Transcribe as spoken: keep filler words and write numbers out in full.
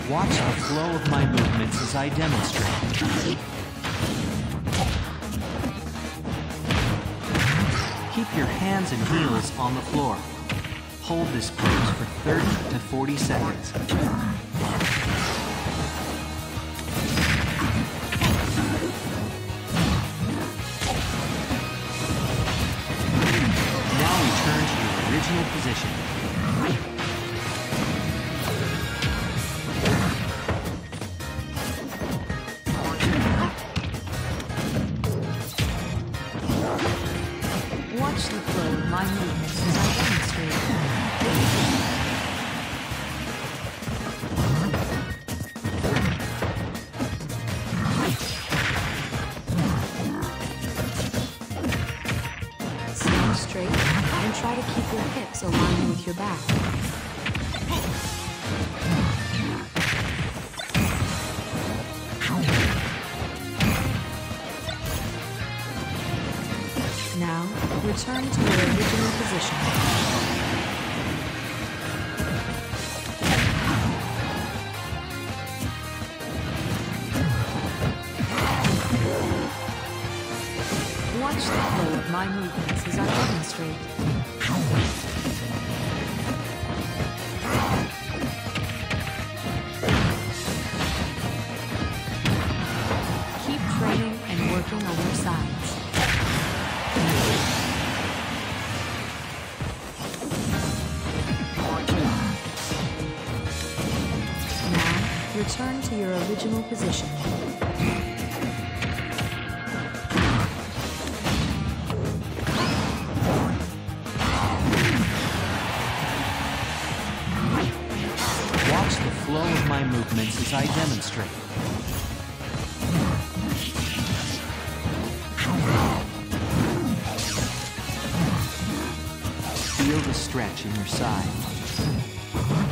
Watch the flow of my movements as I demonstrate. Keep your hands and heels on the floor. Hold this pose for thirty to forty seconds. Now return to your original position. Watch the flow of my movements as I demonstrate. Stand straight and try to keep your hips aligned with your back. Now, return to your original position. Watch the flow of my movements as I demonstrate. Keep training and working on your sides. Return to your original position. Watch the flow of my movements as I demonstrate. Feel the stretch in your side.